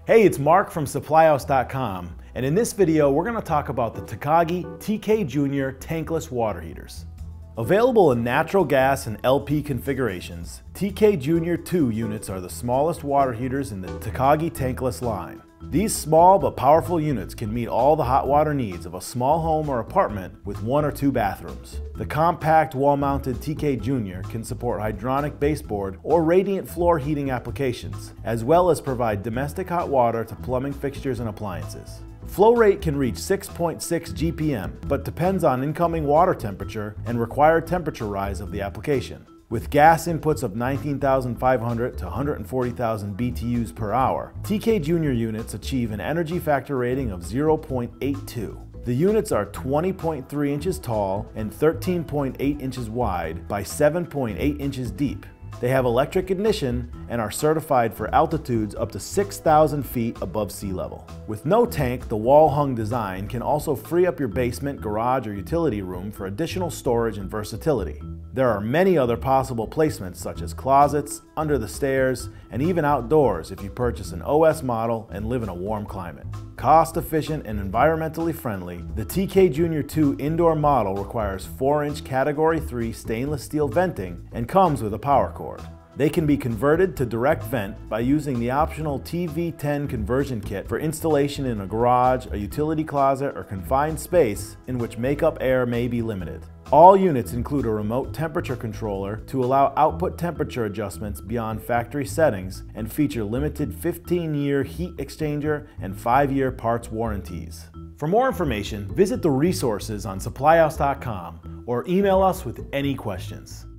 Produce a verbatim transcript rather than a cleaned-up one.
Hey, it's Mark from supply house dot com, and in this video we're going to talk about the Takagi T K Junior tankless water heaters. Available in natural gas and L P configurations, T K Junior two units are the smallest water heaters in the Takagi tankless line. These small but powerful units can meet all the hot water needs of a small home or apartment with one or two bathrooms. The compact wall-mounted T K Junior can support hydronic baseboard or radiant floor heating applications, as well as provide domestic hot water to plumbing fixtures and appliances. Flow rate can reach six point six G P M, but depends on incoming water temperature and required temperature rise of the application. With gas inputs of nineteen thousand five hundred to one hundred forty thousand B T Us per hour, T K Junior units achieve an energy factor rating of zero point eight two. The units are twenty point three inches tall and thirteen point eight inches wide by seven point eight inches deep. They have electric ignition and are certified for altitudes up to six thousand feet above sea level. With no tank, the wall-hung design can also free up your basement, garage, or utility room for additional storage and versatility. There are many other possible placements such as closets, under the stairs, and even outdoors if you purchase an O S model and live in a warm climate. Cost efficient and environmentally friendly, the T K Junior two indoor model requires four inch category three stainless steel venting and comes with a power cord. They can be converted to direct vent by using the optional T V ten conversion kit for installation in a garage, a utility closet, or confined space in which makeup air may be limited. All units include a remote temperature controller to allow output temperature adjustments beyond factory settings and feature limited fifteen year heat exchanger and five year parts warranties. For more information, visit the resources on supply house dot com or email us with any questions.